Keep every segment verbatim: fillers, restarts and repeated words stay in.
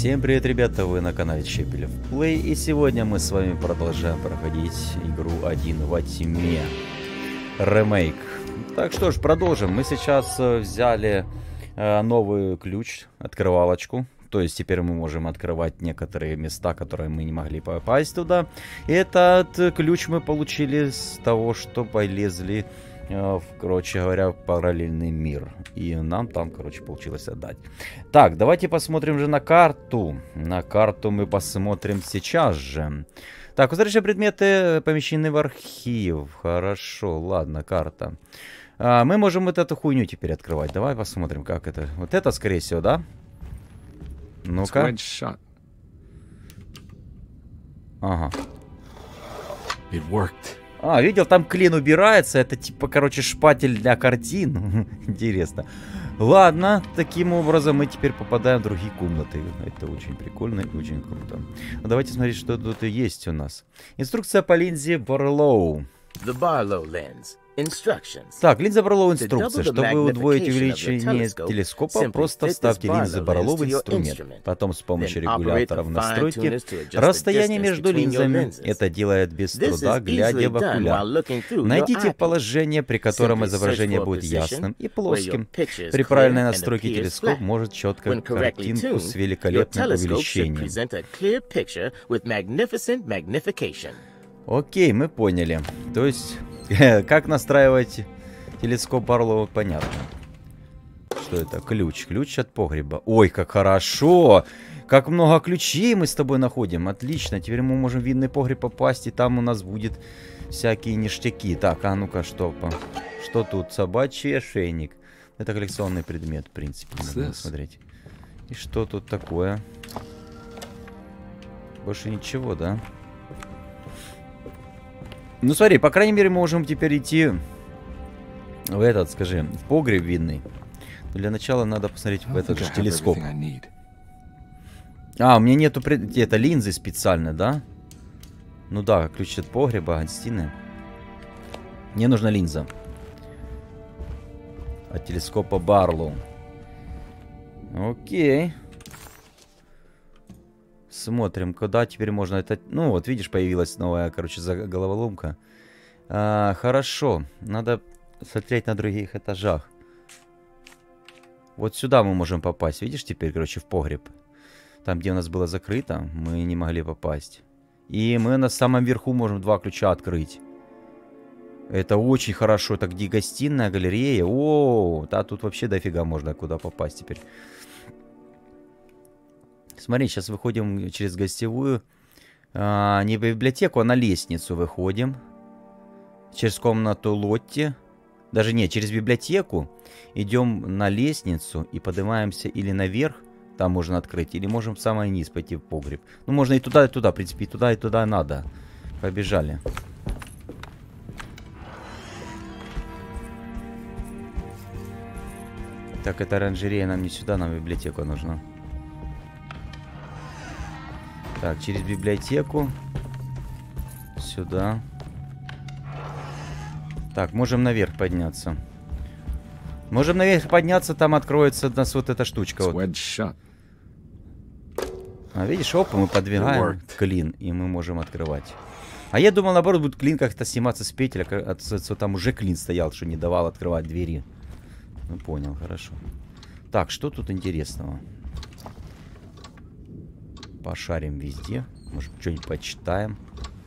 Всем привет, ребята, вы на канале Чепелев Плей, и сегодня мы с вами продолжаем проходить игру один во тьме ремейк. Так что ж, продолжим. Мы сейчас взяли э, новый ключ, открывалочку. То есть теперь мы можем открывать некоторые места, которые мы не могли попасть туда. И этот ключ мы получили с того, что полезли, э, в, короче говоря, в параллельный мир. И нам там, короче, получилось отдать. Так, давайте посмотрим же на карту. На карту мы посмотрим сейчас же. Так, узрачные предметы помещены в архив. Хорошо, ладно, карта. А, мы можем вот эту хуйню теперь открывать. Давай посмотрим, как это. Вот это, скорее всего, да? Ну-ка. Ага. It worked. А, видел, там клин убирается. Это типа, короче, шпатель для картин. Интересно. Ладно, таким образом мы теперь попадаем в другие комнаты. Это очень прикольно и очень круто. Давайте смотреть, что тут есть у нас. Инструкция по линзе Барлоу. The Barlow lens. Instructions. Так, линза Барлоу инструкция. Чтобы удвоить увеличение телескопа, просто вставьте линзы Барлоу в инструмент. Потом с помощью регуляторов настройки расстояние между линзами. Это делает без труда, глядя в окуляр. Найдите положение, при котором изображение будет ясным и плоским. При правильной настройке телескоп может четко картинку с великолепным увеличением. Окей, мы поняли. То есть... Как настраивать телескоп Барлоу, понятно. Что это? Ключ. Ключ от погреба. Ой, как хорошо! Как много ключей мы с тобой находим. Отлично. Теперь мы можем в винный погреб попасть, и там у нас будет всякие ништяки. Так, а ну-ка, что? Что тут? Собачий ошейник. Это коллекционный предмет, в принципе. Надо смотреть. И что тут такое? Больше ничего, да? Ну смотри, по крайней мере мы можем теперь идти в этот, скажи, в погреб винный. Но для начала надо посмотреть в этот же телескоп. А, у меня нету это линзы специально, да? Ну да, ключ от погреба, гостиная. Мне нужна линза. От телескопа Барлоу. Окей. Смотрим, куда теперь можно это... Ну, вот, видишь, появилась новая, короче, головоломка. А, хорошо. Надо смотреть на других этажах. Вот сюда мы можем попасть. Видишь, теперь, короче, в погреб. Там, где у нас было закрыто, мы не могли попасть. И мы на самом верху можем два ключа открыть. Это очень хорошо. Это где гостиная, галерея. О, да, тут вообще дофига можно куда попасть теперь. Смотри, сейчас выходим через гостевую. А, не в библиотеку, а на лестницу выходим. Через комнату Лотти. Даже нет, через библиотеку. Идем на лестницу и поднимаемся или наверх. Там можно открыть. Или можем в самый низ пойти в погреб. Ну, можно и туда, и туда. В принципе, и туда, и туда надо. Побежали. Так, это оранжерея нам не сюда, нам библиотеку нужна. Так, через библиотеку. Сюда. Так, можем наверх подняться. Можем наверх подняться, там откроется у нас вот эта штучка. Вот. А видишь, опа, мы подвигаем клин, и мы можем открывать. А я думал, наоборот, будет клин как-то сниматься с петель, а там уже клин стоял, что не давал открывать двери. Ну, понял, хорошо. Так, что тут интересного? Пошарим везде. Может, что-нибудь почитаем.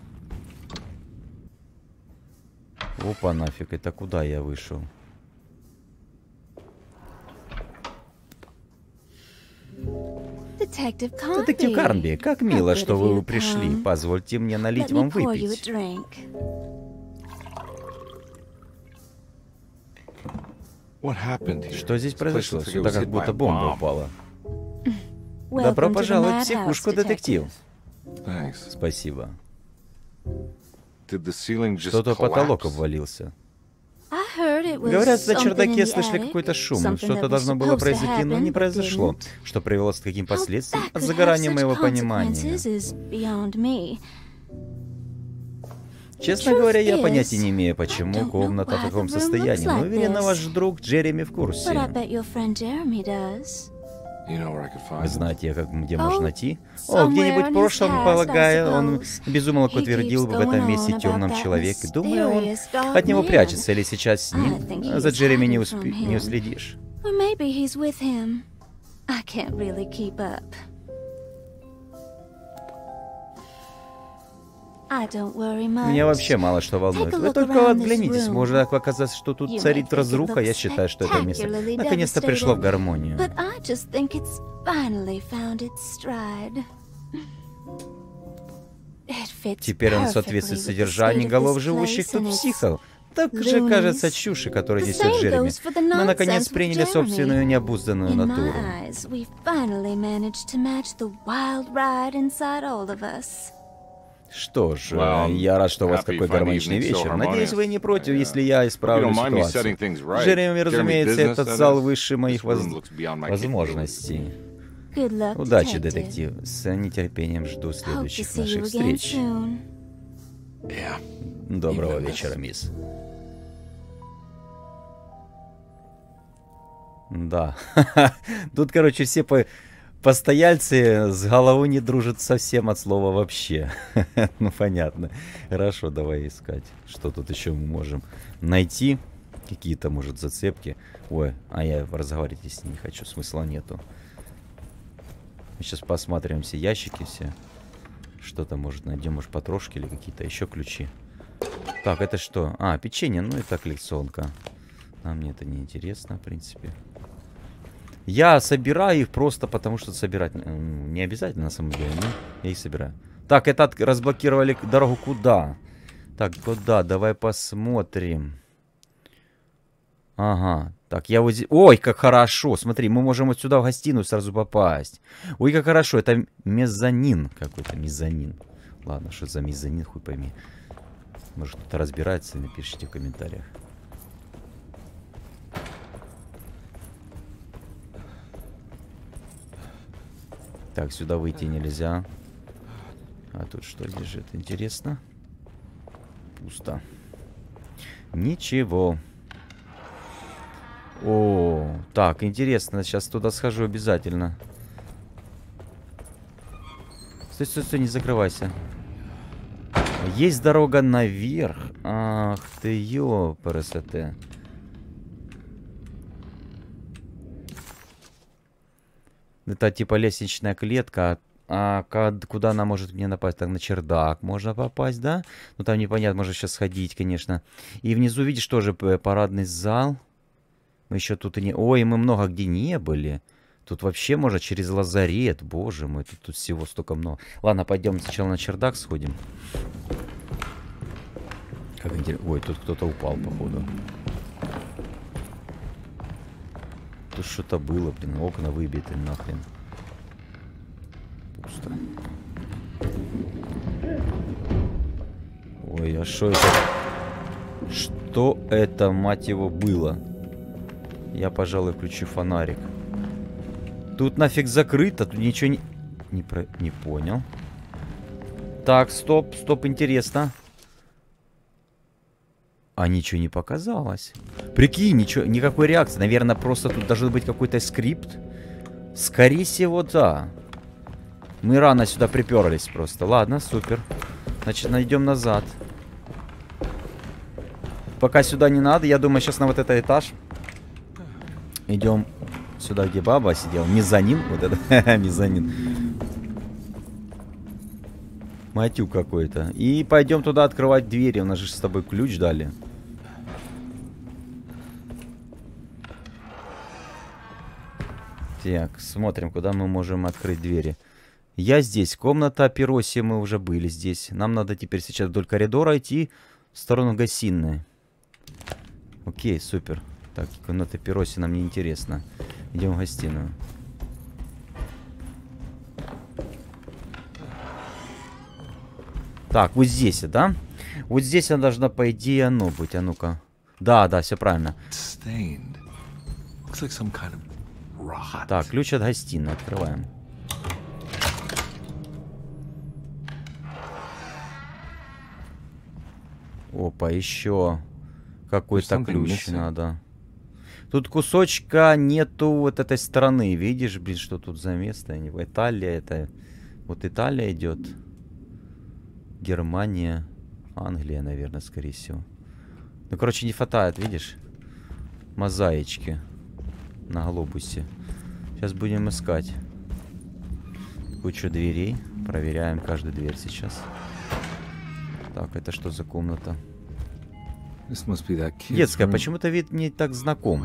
Опа, нафиг. Это куда я вышел? Детектив Карнби, как мило, что вы пришли. Позвольте мне налить вам выпить. Что здесь произошло? Сюда как будто бомба упала. Добро пожаловать в психушку, детектив. Спасибо. Что-то потолок обвалился. Говорят, на чердаке слышали какой-то шум. Что-то должно было произойти, но не произошло. Что привело к таким последствиям? От загорания моего понимания. Честно говоря, я понятия не имею, почему комната в таком состоянии. Но уверен, ваш друг Джереми в курсе. You know where I could find Вы him? знаете, как, где Oh, можно найти? О, где-нибудь в somewhere in his прошлом, past, I полагаю, он suppose. безумолку He твердил keeps в этом going месте on темном about that человеке. Думаю, он mysterious dark от него man. прячется, или сейчас с I ним think he за was Джереми не, hiding успе- from не him. уследишь. Or maybe he's with him. I can't really keep up. I don't worry much. Меня вообще мало что волнует. Take a Вы look только around оглянитесь, this room. может оказаться, что тут You царит may think it разруха. Я looks считаю, что это место spectacularly наконец-то пришло в devastated, гармонию. But I just think it's finally found its stride. It fits Теперь он perfectly соответствует with the содержанию state of голов this живущих place тут and its психов. Так же loonies. кажется чуши, которую The несет same Джереми. goes for the Мы наконец nonsense with приняли Jeremy. собственную необузданную In my натуру. eyes, we finally managed to match the wild ride inside all of us. Что ж, Well, я рад, что у вас happy такой finding гармоничный evening so вечер. Надеюсь, вы не против, harmonious. если я Hope you исправлю don't mind me ситуацию. setting things right. Джереми, Jeremy разумеется, business, этот that зал is. выше моих This воз- room looks beyond my возможностей. Good luck, Удачи, detective. детектив. С нетерпением жду Hope to следующих see you наших again встреч. soon. Yeah. Доброго Именно. вечера, мисс. Да. Тут, короче, все по... постояльцы с головой не дружат совсем от слова вообще. Ну, понятно. Хорошо, давай искать. Что тут еще мы можем найти? Какие-то, может, зацепки. Ой, а я разговаривать с ней не хочу, смысла нету. Мы сейчас посмотрим все ящики все. Что-то, может, найдем, может, потрошки или какие-то еще ключи. Так, это что? А, печенье, ну это коллекционка. А мне это не интересно, в принципе. Я собираю их просто потому, что собирать не обязательно, на самом деле. Ну, я их собираю. Так, это от... разблокировали дорогу куда? Так, куда? Давай посмотрим. Ага. Так, я вот здесь... Ой, как хорошо. Смотри, мы можем вот сюда в гостиную сразу попасть. Ой, как хорошо. Это мезонин какой-то. Мезонин. Ладно, что за мезонин, хуй пойми. Может, кто-то разбирается, напишите в комментариях. Так, сюда выйти нельзя. А тут что лежит? Интересно. Пусто. Ничего. О, так, интересно. Сейчас туда схожу обязательно. Стой, стой, стой, не закрывайся. Есть дорога наверх. Ах ты, ёпрст. Это типа лестничная клетка. А куда она может мне напасть? Так, на чердак можно попасть, да? Ну там непонятно, можно сейчас сходить, конечно. И внизу, видишь, тоже парадный зал. Мы еще тут и не... Ой, мы много где не были. Тут вообще можно через лазарет. Боже мой, тут, тут всего столько много. Ладно, пойдем сначала на чердак сходим. Как интересно. Ой, тут кто-то упал, походу. Тут что-то было, блин. Окна выбиты нахрен. Пусто. Ой, а что это? Что это, мать его, было? Я, пожалуй, включу фонарик. Тут нафиг закрыто, тут ничего не... Не, про... не понял. Так, стоп, стоп, интересно. А ничего не показалось. Прикинь, ничего, никакой реакции. Наверное, просто тут должен быть какой-то скрипт. Скорее всего, да. Мы рано сюда приперлись просто. Ладно, супер. Значит, найдем назад. Пока сюда не надо. Я думаю, сейчас на вот этот этаж. Идем сюда, где баба сидела. Мезонин. Вот это. Мезонин. Матюк какой-то. И пойдем туда открывать двери. У нас же с тобой ключ дали. Так, смотрим, куда мы можем открыть двери. Я здесь. Комната Пироси, мы уже были здесь. Нам надо теперь сейчас вдоль коридора идти в сторону гостиной. Окей, супер. Так, комната Пироси нам не интересно. Идем в гостиную. Так, вот здесь, да? Вот здесь она должна, по идее, оно быть. А ну-ка. Да, да, все правильно. Так, ключ от гостиной. Открываем. Опа, еще какой-то ключ надо. Тут кусочка нету вот этой стороны. Видишь, блин, что тут за место? Италия это... Вот Италия идет. Германия. Англия, наверное, скорее всего. Ну, короче, не хватает, видишь? Мозаички на глобусе. Сейчас будем искать кучу дверей. Проверяем каждую дверь сейчас. Так, это что за комната? Детская, почему-то вид не так знаком.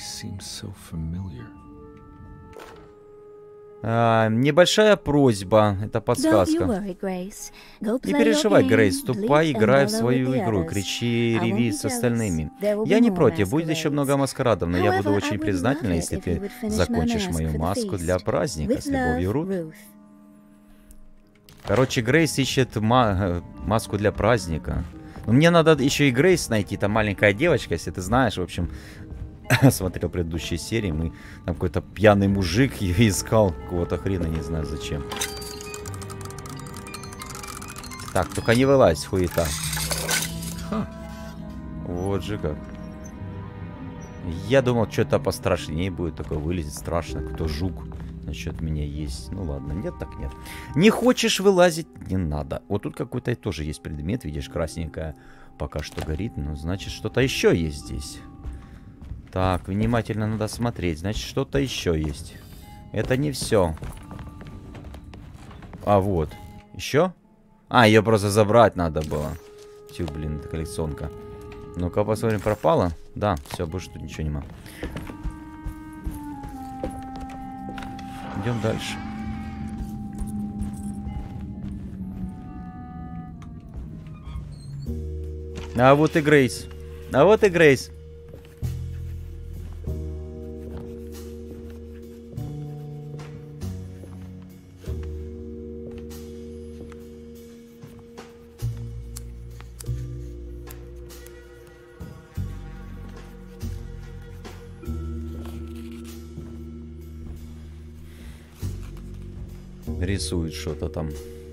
А, небольшая просьба, это подсказка. Не переживай, Грейс, ступай, играй в свою игру, кричи, реви с остальными. Я не против, будет еще много маскарадов, но я буду очень признательна, если ты закончишь мою маску для праздника с любовью, Рут. Короче, Грейс ищет ма маску для праздника. Но мне надо еще и Грейс найти, там маленькая девочка, если ты знаешь, в общем... Смотрел предыдущие серии, мы там какой-то пьяный мужик ее искал, какого-то хрена, не знаю зачем. Так, только не вылазь, хуета. Ха. Вот же как. Я думал, что-то пострашнее будет, такое вылезет страшно, кто жук. Насчет меня есть. Ну ладно, нет, так нет. Не хочешь вылазить, не надо. Вот тут какой-то тоже есть предмет, видишь, красненькая пока что горит, но значит что-то еще есть здесь. Так, внимательно надо смотреть. Значит, что-то еще есть. Это не все. А, вот. Еще? А, ее просто забрать надо было. Тю, блин, это коллекционка. Ну-ка, посмотрим, пропала? Да, все, больше тут ничего нема. Идем дальше. А вот и Грейс. А вот и Грейс. Рисует что-то там.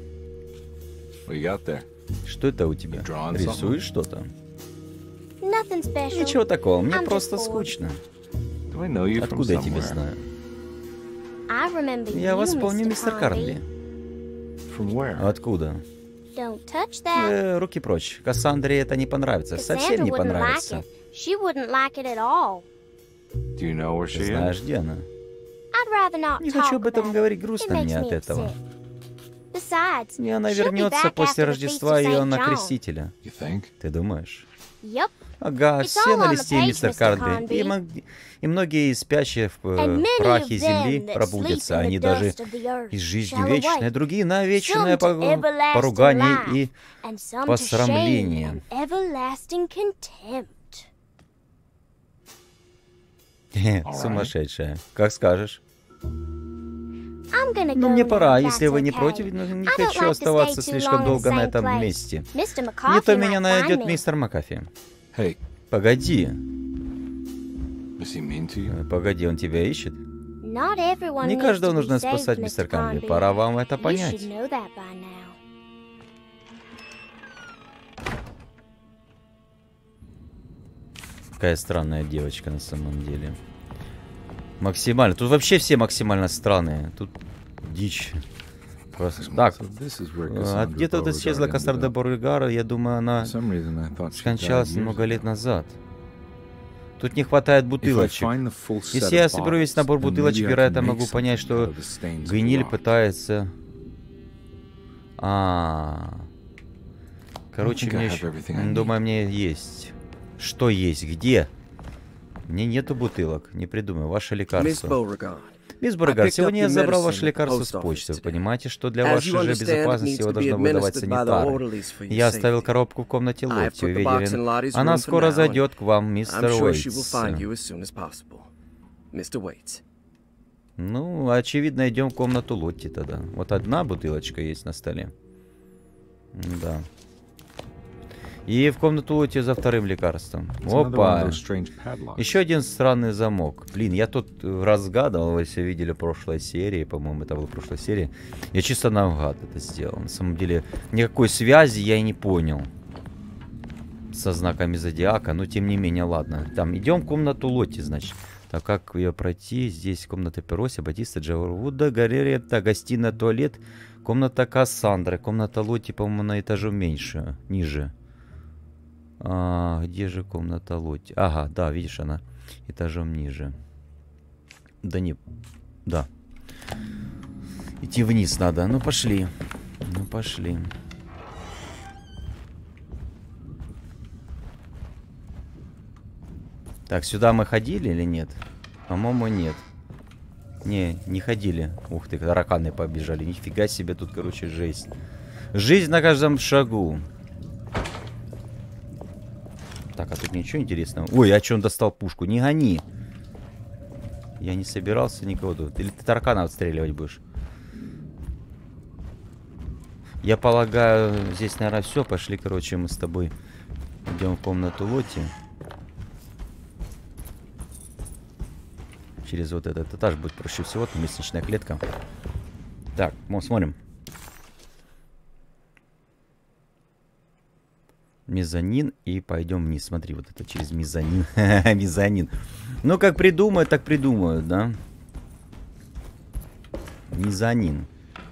Что это у тебя? Рисуешь что-то? Ничего такого, мне просто скучно. Откуда я тебя знаю? Я вас помню, мистер Карнли. Откуда? Э, руки прочь. Кассандре это не понравится. Совсем не понравится. Ты знаешь, где она? Не хочу об этом говорить, грустно мне от этого. И она вернется после Рождества Иоанна Крестителя. Ты думаешь? Ага, все на листе, мистер Карнли. И, и многие из спящих в э, прахе земли пробудятся. Они даже из жизни вечной, другие на вечное поругание и посрамление. Сумасшедшая. Как скажешь. Ну, мне пора, если вы не против, но не хочу оставаться слишком долго на этом месте. Не то меня найдет мистер Макафи. Погоди. Погоди, он тебя ищет? Не каждого нужно спасать, мистер Карнли. Пора вам это понять. Какая странная девочка на самом деле. Максимально. Тут вообще все максимально странные. Тут дичь. Просто. Так. А где-то вот исчезла Кассандра Боргара. Я думаю, она скончалась много лет назад. Тут не хватает бутылочек. Если я соберу весь набор бутылочек, вероятно, могу понять, что Гвиниль пытается... А, Короче, мне еще... Думаю, мне есть. Что есть? Где? Мне нету бутылок. Не придумаю. Ваше лекарство. Мисс Боргар, сегодня я забрал ваше лекарство с почты. Вы понимаете, что для вашей же безопасности его должно выдавать санитар. Я оставил коробку в комнате Лотти. Уверен, она скоро зайдет к вам, мистер Уэйтс. Ну, очевидно, идем в комнату Лотти тогда. Вот одна бутылочка есть на столе. Да. И в комнату Лотти за вторым лекарством. Опа! Еще один странный замок. Блин, я тут разгадывал, вы все видели в прошлой серии, по-моему, это была прошлая серия. Я чисто наугад это сделал. На самом деле, никакой связи я и не понял. Со знаками зодиака, но тем не менее, ладно. Там, идем в комнату Лотти, значит. Так, как ее пройти? Здесь комната Пероси, Батиста, Джаурвуда, галерея, гостиная, туалет, комната Кассандры, комната Лотти, по-моему, на этаже меньше, ниже. А, где же комната Лотти? Ага, да, видишь, она этажом ниже. Да не, да. Идти вниз надо. Ну, пошли. Ну, пошли. Так, сюда мы ходили или нет? По-моему, нет. Не, не ходили. Ух ты, тараканы побежали. Нифига себе, тут, короче, жесть. Жизнь на каждом шагу. Так, а тут ничего интересного. Ой, а что он достал пушку? Не гони. Я не собирался никого тут. Или ты таракана отстреливать будешь? Я полагаю, здесь, наверное, все. Пошли, короче, мы с тобой идем в комнату Лотти. Через вот этот этаж будет проще всего. Там лестничная клетка. Так, мы смотрим. Мезонин. И пойдем вниз. Смотри, вот это через мезонин. Мезонин. Ну, как придумают, так придумают, да? Мезонин.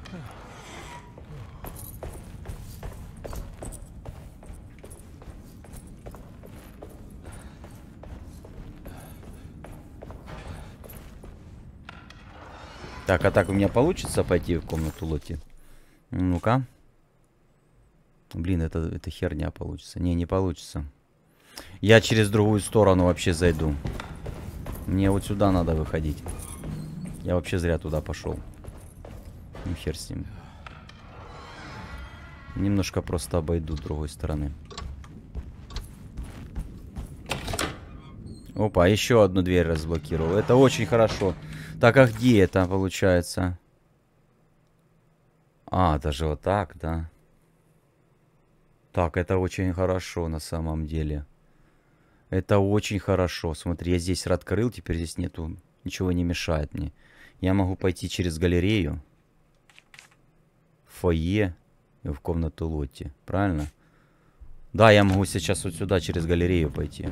Так, а так у меня получится пойти в комнату Лотти? Ну-ка. Блин, это, это херня получится. Не, не получится. Я через другую сторону вообще зайду. Мне вот сюда надо выходить. Я вообще зря туда пошел. Ну, хер с ним. Немножко просто обойду с другой стороны. Опа, еще одну дверь разблокировал. Это очень хорошо. Так, а где это получается? А, даже вот так, да. Так, это очень хорошо на самом деле. Это очень хорошо. Смотри, я здесь открыл, теперь здесь нету, ничего не мешает мне. Я могу пойти через галерею, в фойе и в комнату Лотти. Правильно? Да, я могу сейчас вот сюда через галерею пойти.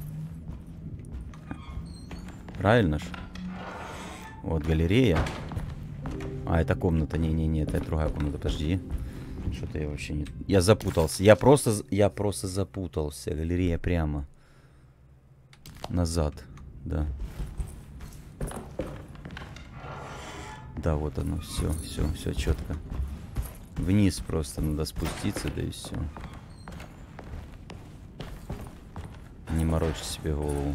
Правильно ж? Вот галерея. А, это комната. Не-не-не, это другая комната. Подожди. Что-то я вообще не... Я запутался. Я просто... Я просто запутался. Галерея прямо. Назад. Да. Да, вот оно. Все, все, все четко. Вниз просто надо спуститься, да и все. Не морочь себе голову.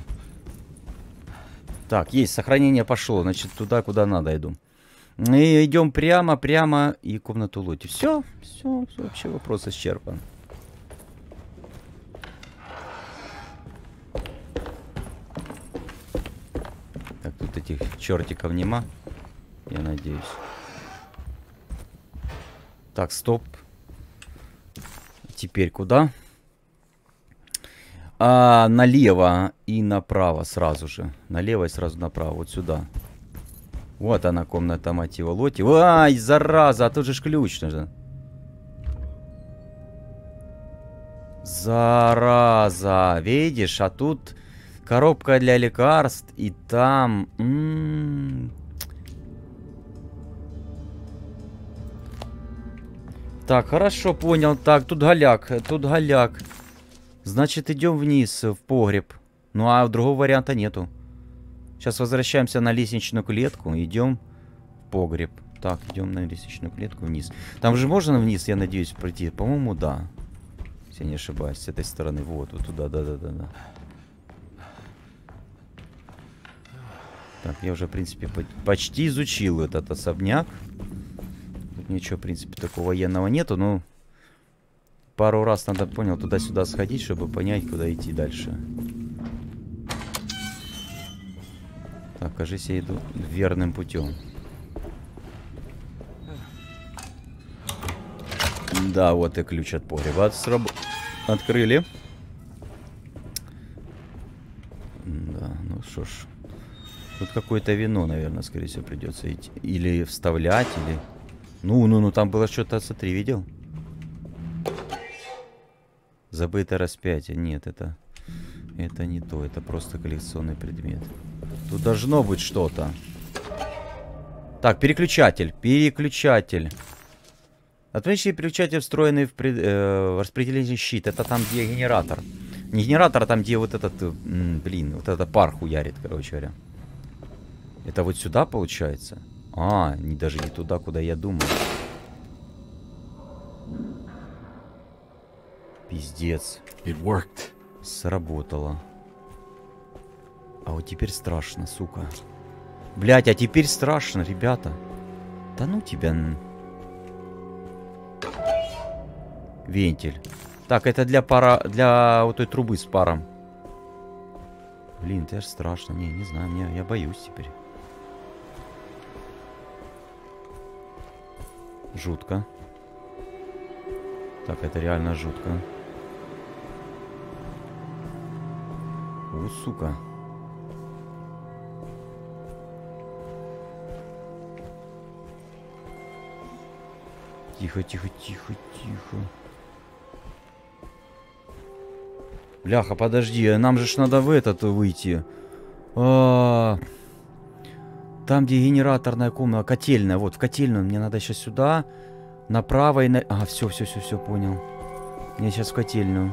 Так, есть, сохранение пошло. Значит, туда, куда надо иду. И идем прямо, прямо и комнату Лотти. Все, все, все, вообще вопрос исчерпан. Так, тут этих чертиков нема, я надеюсь. Так, стоп. Теперь куда? А, налево и направо сразу же. Налево и сразу направо. Вот сюда. Вот она, комната мотива Лотти. Ай, зараза, а тут же ж ключ нужен. Зараза. Видишь, а тут коробка для лекарств. И там... М-м-м. Так, хорошо, понял. Так, тут голяк, тут голяк. Значит, идем вниз, в погреб. Ну, а другого варианта нету. Сейчас возвращаемся на лестничную клетку. Идем в погреб. Так, идем на лестничную клетку вниз. Там же можно вниз, я надеюсь, пройти? По-моему, да. Если я не ошибаюсь, с этой стороны. Вот, вот туда, да-да-да-да. Так, я уже, в принципе, почти изучил этот особняк. Тут ничего, в принципе, такого военного нету, но... Пару раз надо, понял, туда-сюда сходить, чтобы понять, куда идти дальше. Так, кажется, я иду верным путем. Да, вот и ключ от погреба. Сраб... Открыли. Да, ну что ж. Тут какое-то вино, наверное, скорее всего, придется идти. Или вставлять, или... Ну, ну, ну, там было что-то, смотри, видел? Забытое распятие. Нет, это... Это не то. Это просто коллекционный предмет. Тут должно быть что-то. Так, переключатель. Переключатель. Отвлечь переключатель, встроенный в пред... э, распределительный щит. Это там, где генератор. Не генератор, а там, где вот этот... М, блин, вот этот пар хуярит, короче говоря. Это вот сюда получается? А, не, даже не туда, куда я думал. Пиздец. It worked. Сработало. А вот теперь страшно, сука. Блять, а теперь страшно, ребята. Да ну тебя... Вентиль. Так, это для пара... Для вот той трубы с паром. Блин, это ж страшно. Не, не знаю, мне, я боюсь теперь. Жутко. Так, это реально жутко. О, сука. Тихо, тихо, тихо, тихо. Бляха, подожди, нам же ж надо в этот выйти. А -а -а. Там, где генераторная комната, котельная. Вот, в котельную. Мне надо сейчас сюда. Направо и на... А, все, все, все, все, понял. Мне сейчас в котельную.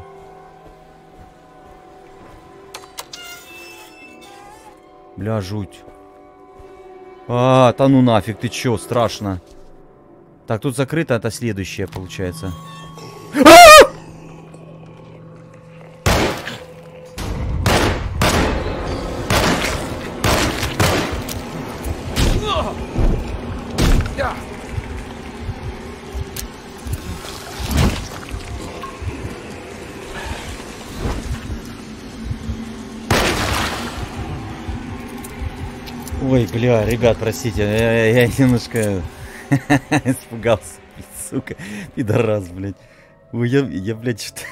Бля, жуть. А, да ну нафиг, ты чё, страшно. Так, тут закрыто, это следующее, получается. Ой, бля, ребят, простите, я, я, я немножко испугался, сука, пидорас, блядь. Ой, я, я блядь, что-то...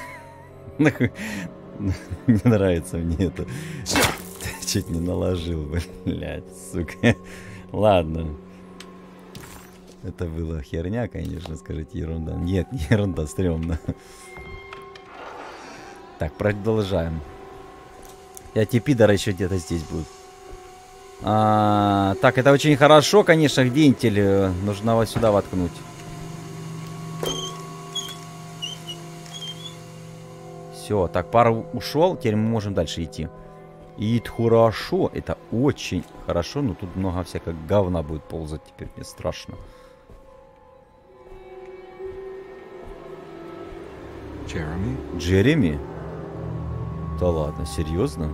Не нравится мне это. Чуть не наложил, блядь, сука. Ладно. Это была херня, конечно, скажите, ерунда. Нет, не ерунда, стрёмно. Так, продолжаем. Эти пидоры еще где-то здесь будут. А, так, это очень хорошо, конечно, вентиль. Нужно вот сюда воткнуть. Все, так, пар ушел. Теперь мы можем дальше идти. И это хорошо. Это очень хорошо. Но тут много всякого говна будет ползать. Теперь мне страшно. Джереми? Джереми? Да ладно, серьезно?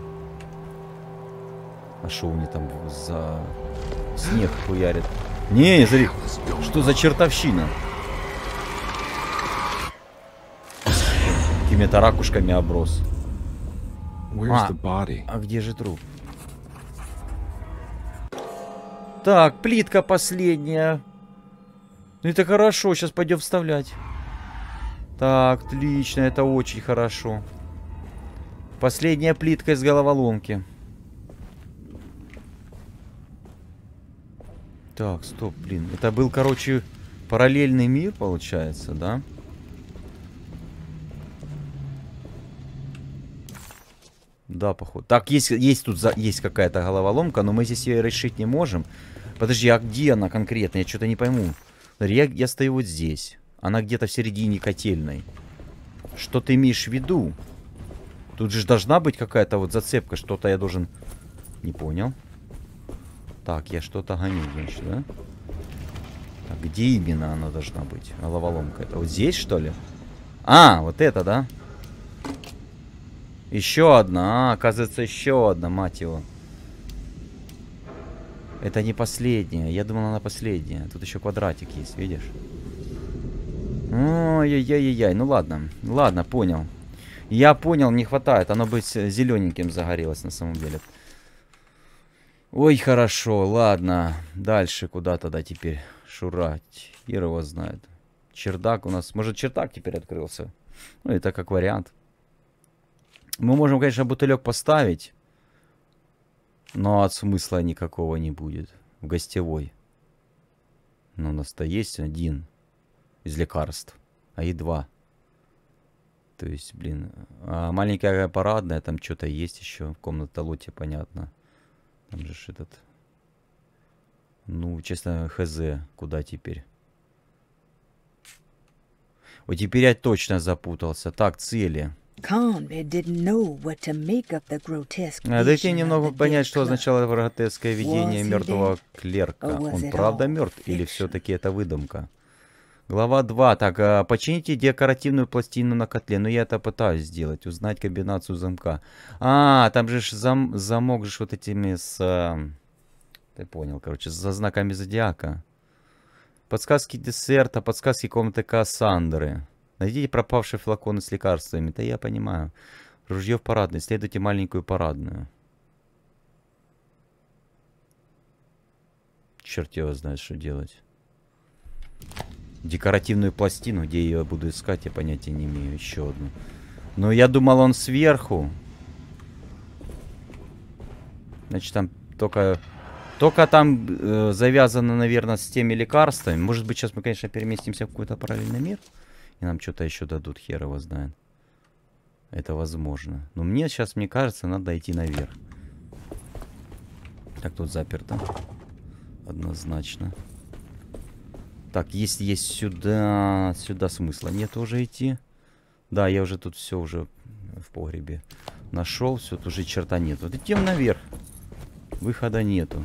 А шо у меня там за снег хуярит? Не, смотри, что за чертовщина? Какими-то ракушками оброс. А, а где же труп? Так, плитка последняя. Ну это хорошо, сейчас пойдем вставлять. Так, отлично, это очень хорошо. Последняя плитка из головоломки. Так, стоп, блин. Это был, короче, параллельный мир, получается, да? Да, походу. Так, есть, есть тут за, есть какая-то головоломка, но мы здесь ее решить не можем. Подожди, а где она конкретно? Я что-то не пойму. Смотри, я, я стою вот здесь. Она где-то в середине котельной. Что ты имеешь в виду? Тут же должна быть какая-то вот зацепка. Что-то я должен... Не понял. Так, я что-то гоню, значит, да? Так, где именно она должна быть? Головоломка. Это вот здесь, что ли? А, вот это, да? Еще одна. А, оказывается, еще одна, мать его. Это не последняя. Я думал, она последняя. Тут еще квадратик есть, видишь? Ой-яй-яй-яй. Ну ладно. Ладно, понял. Я понял, не хватает. Оно бы зелененьким загорелось на самом деле. Ой, хорошо, ладно. Дальше куда тогда теперь шурать? Ир его знает. Чердак у нас... Может, чердак теперь открылся? Ну, это как вариант. Мы можем, конечно, бутылек поставить. Но от смысла никакого не будет. В гостевой. Но у нас-то есть один из лекарств. А и два. То есть, блин. А маленькая парадная, там что-то есть еще. Комната Лотти, понятно. Там же ж этот... Ну, честно, хз. Куда теперь? Вот теперь я точно запутался. Так, цели. Conway didn't know what to make of the grotesque А, дайте vision немного of the понять, dead что clerk. означало гротеское видение Was he мертвого dead? клерка. Or was Он it правда all мертв или fiction? все-таки это выдумка? Глава два. Так, а, почините декоративную пластину на котле. Ну, я это пытаюсь сделать. Узнать комбинацию замка. А, там же ж зам замок же ж вот этими с... А... Ты понял, короче, за знаками зодиака. Подсказки десерта, подсказки комнаты Кассандры. Найдите пропавшие флаконы с лекарствами. Да я понимаю. Ружье в парадной. Исследуйте маленькую парадную. Черт его знает, что делать. Декоративную пластину, где я ее буду искать, я понятия не имею. Еще одну. Но я думал, он сверху. Значит, там только... Только там э, завязано, наверное, с теми лекарствами. Может быть, сейчас мы, конечно, переместимся в какой-то параллельный мир. И нам что-то еще дадут, хер его знает. Это возможно. Но мне сейчас, мне кажется, надо идти наверх. Так, тут заперто. Однозначно. Так, если есть сюда... Сюда смысла нет уже идти. Да, я уже тут все уже в погребе нашел. Все, тут уже черта нет. Вот идем наверх. Выхода нету.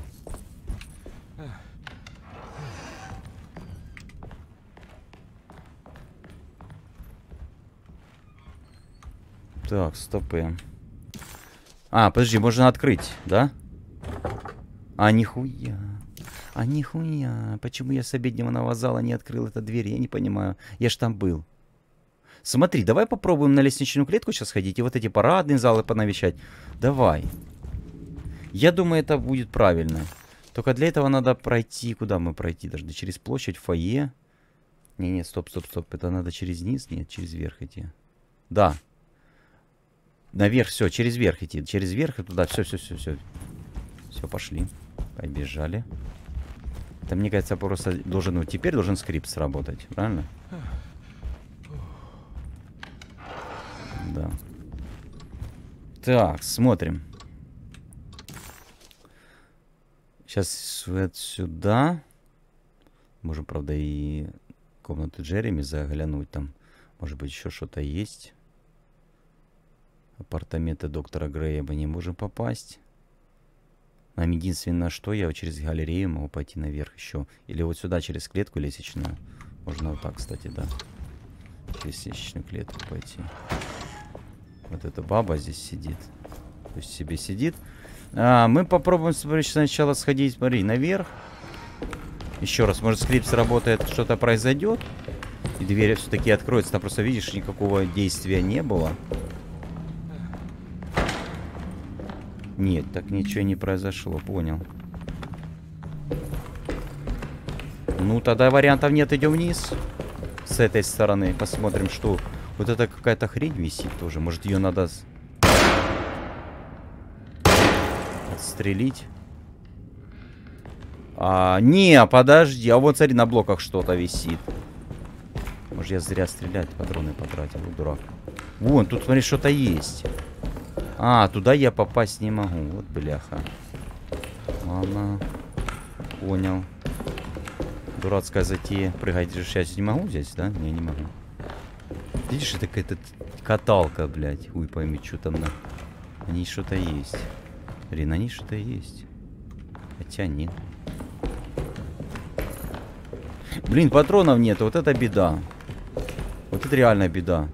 Так, стопы. А, подожди, можно открыть, да? А, нихуя. А, нихуя. Почему я с обеденного зала не открыл эту дверь? Я не понимаю. Я ж там был. Смотри, давай попробуем на лестничную клетку сейчас ходить и вот эти парадные залы понавещать. Давай. Я думаю, это будет правильно. Только для этого надо пройти... Куда мы пройти должны? Через площадь, фойе? Не-не, стоп, стоп, стоп. Это надо через низ? Нет, через верх идти. Да. Наверх, все, через верх идти. Через верх и туда. Все, все, все, все. Все, пошли. Побежали. Это, мне кажется, просто должен... Вот теперь должен скрипт сработать. Правильно? Да. Так, смотрим. Сейчас вот сюда. Можем, правда, и комнату Джереми заглянуть. Там, может быть, еще что-то есть. Апартаменты доктора Грея мы не можем попасть. Нам единственное, что я через галерею могу пойти наверх еще. Или вот сюда через клетку лестничную. Можно вот так, кстати, да. Через лестничную клетку пойти. Вот эта баба здесь сидит. Пусть себе сидит. А, мы попробуем сначала сходить, смотри, наверх. Еще раз, может, скрипт сработает, что-то произойдет. И дверь все-таки откроется. Там просто, видишь, никакого действия не было. Нет, так ничего не произошло, понял. Ну, тогда вариантов нет, идем вниз. С этой стороны, посмотрим, что... Вот это какая-то хрень висит тоже. Может, ее надо... Отстрелить? А, не, подожди. А вот, смотри, на блоках что-то висит. Может, я зря стрелять, патроны потратил, дурак. Вон, тут, смотри, что-то есть. А, туда я попасть не могу. Вот бляха. Ладно. Понял. Дурацкая затея. Прыгать же сейчас не могу здесь, да? Не, не могу. Видишь, это какая-то каталка, блядь. Уй, пойми, что там на... На ней что-то есть. Блин, на ней что-то есть. Хотя нет. Блин, патронов нет. Вот это беда. Вот это реальная беда.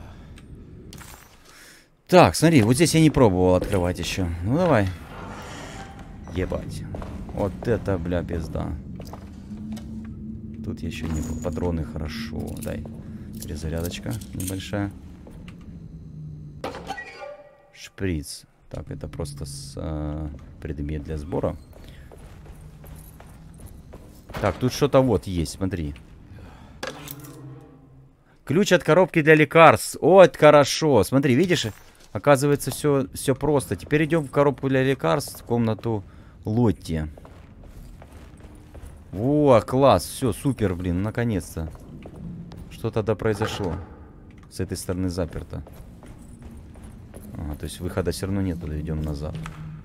Так, смотри, вот здесь я не пробовал открывать еще. Ну, давай. Ебать. Вот это, бля, пизда. Тут я еще не был. Патроны хорошо. Дай. Перезарядочка небольшая. Шприц. Так, это просто с, а, предмет для сбора. Так, тут что-то вот есть, смотри. Ключ от коробки для лекарств. О, это хорошо. Смотри, видишь? Оказывается, все, все просто. Теперь идем в коробку для лекарств, в комнату Лотти. О, класс. Все, супер, блин, наконец-то. Что тогда произошло? С этой стороны заперто. А, то есть выхода все равно нет, туда идем назад.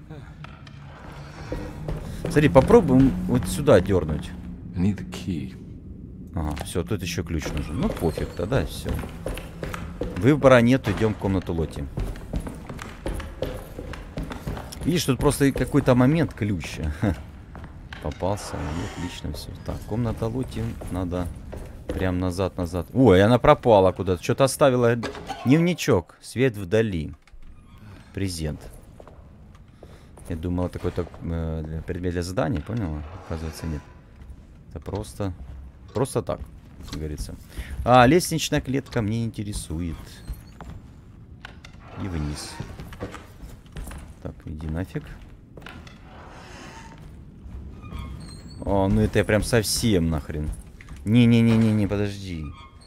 Смотри, попробуем вот сюда дернуть. I need the key. Ага, все, тут еще ключ нужен. Ну пофиг, тогда все. Выбора нет, идем в комнату Лотти. Видишь, тут просто какой-то момент ключ. Попался, ну, отлично все. Так, комната Лотти, надо прям назад-назад. Ой, она пропала куда-то. Что-то оставила. Дневничок. Свет вдали. Презент. Я думал, это какой-то э, предмет для задания, понял? Оказывается, нет. Это просто... Просто так, как говорится. А, лестничная клетка мне интересует. И вниз. Так, иди нафиг. О, ну это я прям совсем нахрен. Не-не-не-не-не, подожди.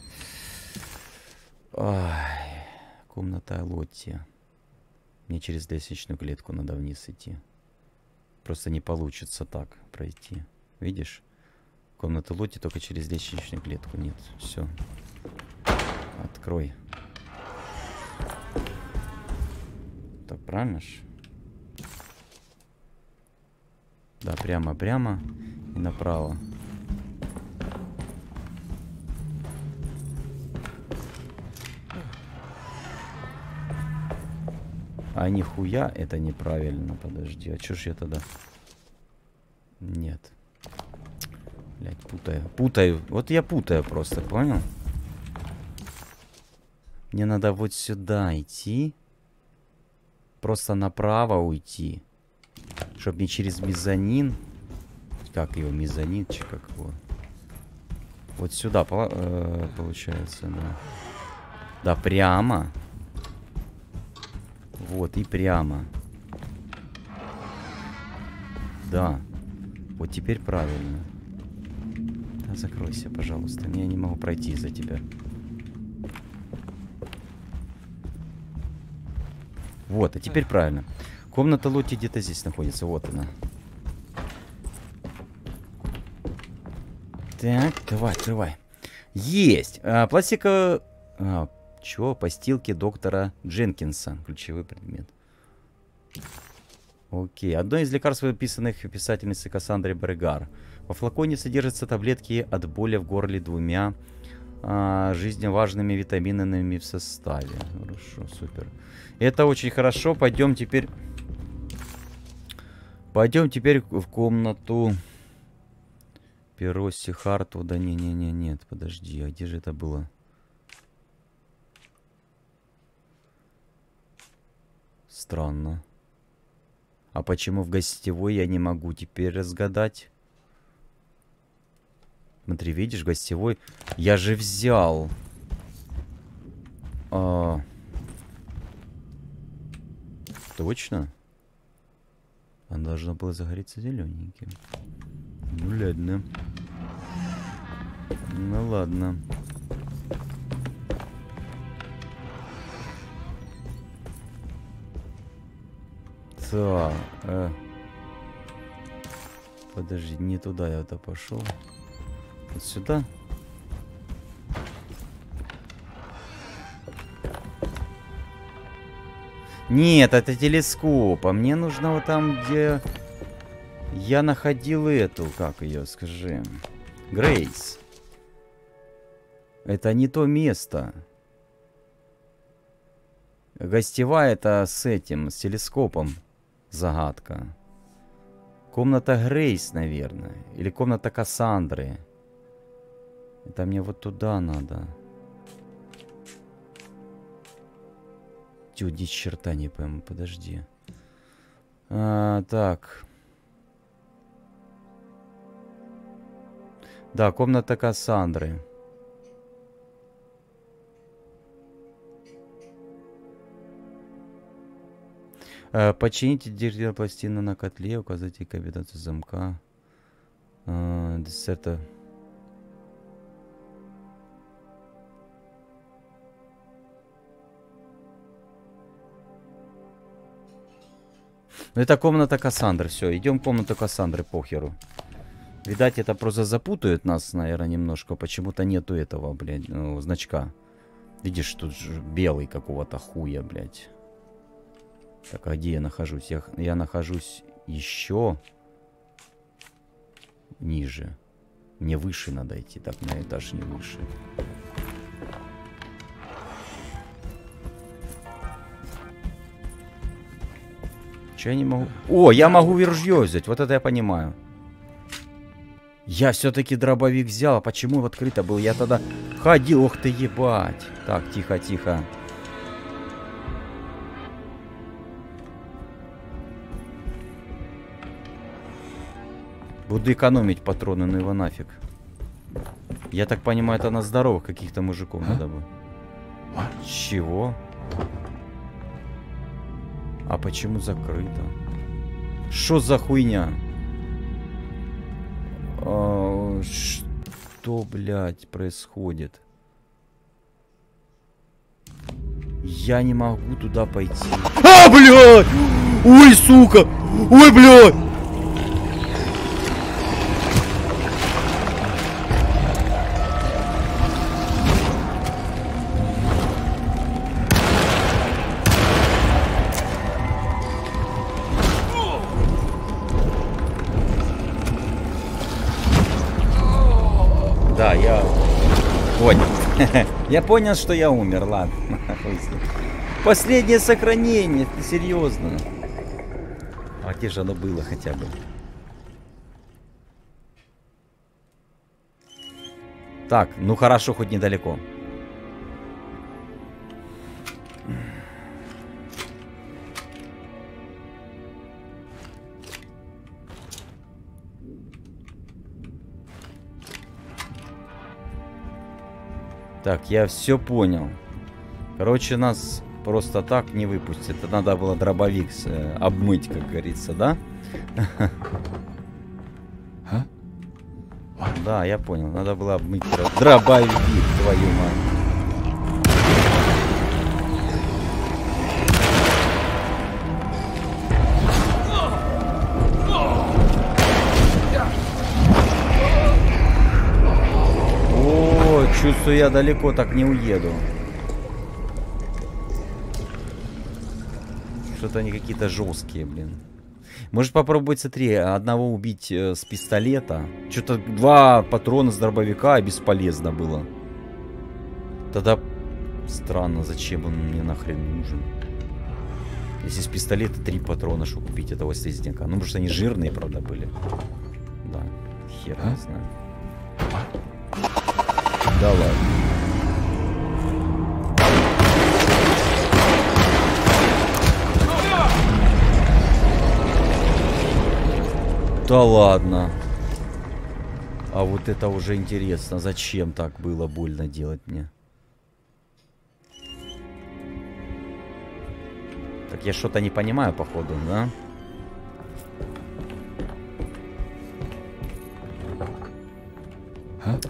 Ай, комната Лотти. Мне через лестничную клетку надо вниз идти. Просто не получится так пройти. Видишь? Комната Лотти только через лестничную клетку. Нет, все. Открой. Так, правильно ж? Да, прямо-прямо и направо. А нихуя это неправильно. Подожди, а чё ж я тогда? Нет. Блять, путаю. Путаю. Вот я путаю просто, понял? Мне надо вот сюда идти. Просто направо уйти. Чтоб не через мезонин. Как его, мезонин, че как его? Вот сюда, э, получается, да. Да, прямо. Вот, и прямо. Да. Вот теперь правильно. Да, закройся, пожалуйста. Я не могу пройти из-за тебя. Вот, а теперь правильно. Комната Лотти где-то здесь находится. Вот она. Так, давай, открывай. Есть! А, пластика... А, чё? Постилки доктора Дженкинса. Ключевой предмет. Окей. Одно из лекарств, выписанных писательницей Кассандрой Брегар. Во флаконе содержатся таблетки от боли в горле двумя а, жизненно важными витаминами в составе. Хорошо, супер. Это очень хорошо. Пойдем теперь... Пойдем теперь в комнату Перосси Хартвуда. Не-не-не, нет, подожди. А где же это было? Странно. А почему в гостевой я не могу теперь разгадать? Смотри, видишь, гостевой... Я же взял... А... Точно? Она должна была загореться зелененьким. Ну ладно. Ну ладно. Так. Э. Подожди, не туда я это пошел. Вот сюда. Нет, это телескоп. А мне нужно вот там, где я находил эту, как ее, скажи, Грейс. Это не то место. Гостевая это с этим, с телескопом. Загадка. Комната Грейс, наверное. Или комната Кассандры. Это мне вот туда надо. Тю, дичь черта не пойму, подожди. А, так. Да, комната Кассандры. А, почините деревянную пластину на котле, указайте комбинацию замка. А, десерта. Ну, это комната Кассандры. Все, идем в комнату Кассандры, похеру. Видать, это просто запутает нас, наверное, немножко. Почему-то нету этого, блядь, ну, значка. Видишь, тут же белый какого-то хуя, блядь. Так, а где я нахожусь? Я, я нахожусь еще ниже. Мне выше надо идти. Так, на этаж не выше. Че я не могу? О, я могу ружье взять. Вот это я понимаю. Я все-таки дробовик взял. А почему открыто был? Я тогда ходил. Ох ты, ебать. Так, тихо, тихо. Буду экономить патроны, ну его нафиг. Я так понимаю, это на здоровых каких-то мужиков надо бы. Чего? А почему закрыто? Что за хуйня? А, что, блядь, происходит? Я не могу туда пойти. А, блядь! Ой, сука! Ой, блядь! Да, я понял. Я понял, что я умер, ладно. Последнее сохранение, ты серьезно? А где же оно было хотя бы? Так, ну хорошо, хоть недалеко. Так, я все понял. Короче, нас просто так не выпустят. Это надо было дробовик э, обмыть, как говорится, да? Huh? Да, я понял. Надо было обмыть дробовик, твою мать. Чувствую, я далеко так не уеду. Что-то они какие-то жесткие, блин. Может попробовать, смотри, одного убить э, с пистолета. Что-то два патрона с дробовика бесполезно было. Тогда странно, зачем он мне нахрен нужен. Если с пистолета три патрона, чтобы купить этого слизняка. Ну, потому что они жирные, правда, были. Да, хер не знаю. Да ладно. Да ладно. А вот это уже интересно. Зачем так было больно делать мне? Так я что-то не понимаю, походу, да? Huh?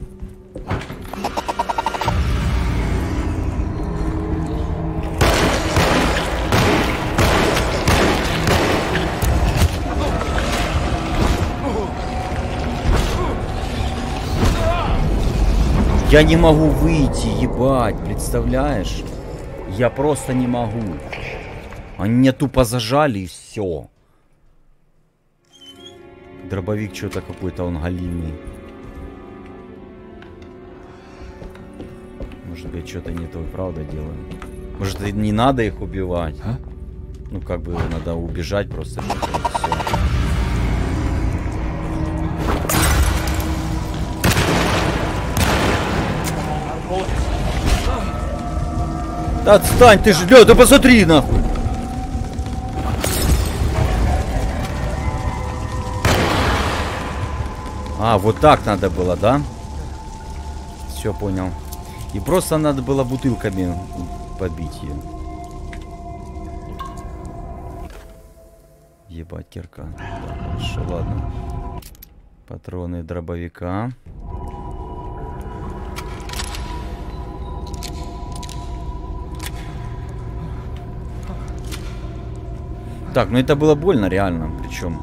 Я не могу выйти, ебать, представляешь? Я просто не могу. Они меня тупо зажали и все. Дробовик что-то какой-то, он галимый. Может быть, что-то не то и правда делаю. Может, не надо их убивать? А? Ну, как бы надо убежать просто. Все. Да отстань, ты ж, Лё, да посмотри нахуй. А, вот так надо было, да? Все понял. И просто надо было бутылками побить ее. Ебать, кирка. Да, хорошо, ладно. Патроны дробовика. Так, ну это было больно реально, причем.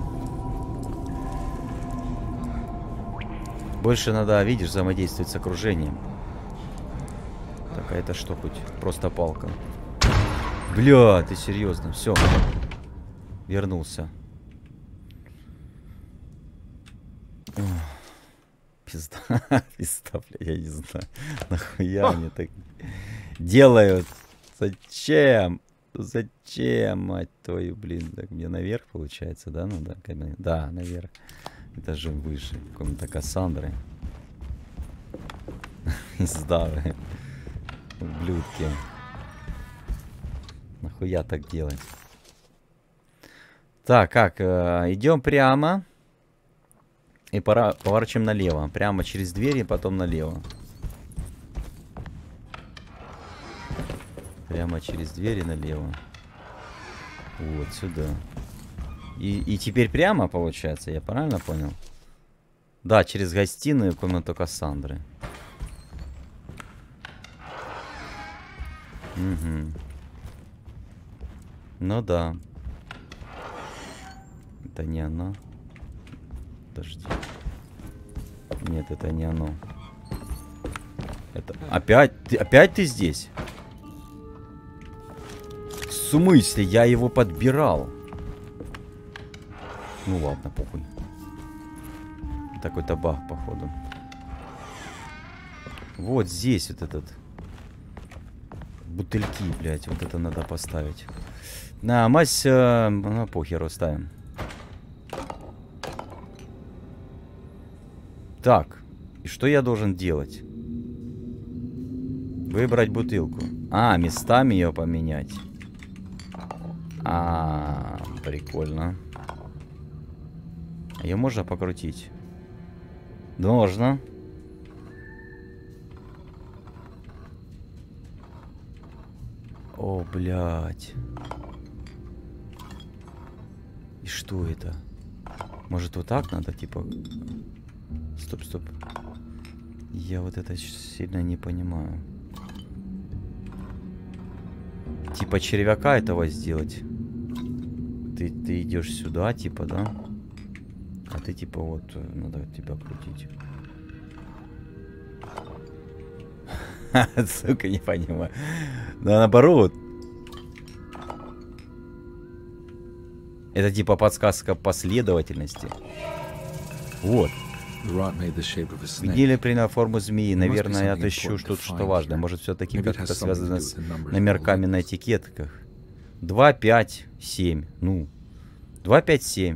Больше надо, видишь, взаимодействовать с окружением. Так, а это что хоть? Просто палка. Бля, ты серьезно? Все. Вернулся. Ох, пизда. Пизда, бля, я не знаю. Нахуя они так делают? Зачем? Зачем, мать твою, блин? Так мне наверх получается, да? Ну да, да, наверх. Этажом выше. Комната Кассандры. Пизда, ублюдки. Нахуя так делать? Так, как? Э, идем прямо. И пора поворачиваем налево. Прямо через дверь и потом налево. Прямо через дверь и налево. Вот сюда. И, и теперь прямо получается, я правильно понял? Да, через гостиную, комнату Кассандры. Угу. Ну да. Это не оно. Подожди. Нет, это не оно. Это... Опять? Ты, опять ты здесь? В смысле? Я его подбирал. Ну ладно, похуй. Такой-то баг, походу. Вот здесь вот этот. Бутыльки, блядь. Вот это надо поставить. На, мазь, э, ну, похеру ставим. Так. И что я должен делать? Выбрать бутылку. А, местами ее поменять. А, прикольно. Ее можно покрутить? Можно. О, блядь. И что это? Может, вот так надо, типа... Стоп, стоп. Я вот это сильно не понимаю. Типа червяка этого сделать. Ты, ты идешь сюда, типа, да? А ты типа вот, надо тебя крутить. Сука, не понимаю. Да наоборот. Это типа подсказка последовательности. Вот. Видели принял форму змеи. Наверное, я отыщу что-то что важное. Может, все-таки как-то связано с номерками на этикетках. два, пять, семь. Ну. два, пять, семь.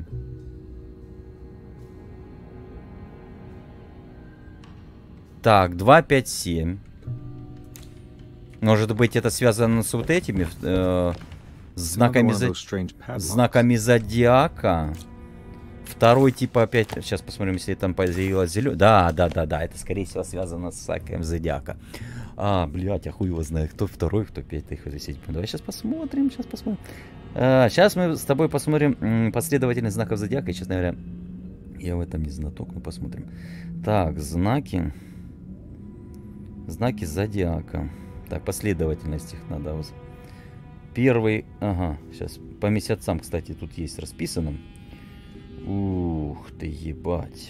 Так, два, пять, семь. Может быть, это связано с вот этими э, знаками, зо... знаками зодиака. Второй типа опять... Сейчас посмотрим, если там появилась зеленая. Да, да, да, да. Это, скорее всего, связано с знаками зодиака. А, блядь, я хуй его знает. Кто второй, кто пятый, кто седьмой. Давай сейчас посмотрим, сейчас посмотрим. А, сейчас мы с тобой посмотрим последовательность знаков зодиака. И, честно говоря, я в этом не знаток, но посмотрим. Так, знаки... Знаки зодиака. Так, последовательность их надо. Первый, ага, сейчас по месяцам, кстати, тут есть расписано. Ух ты, ебать.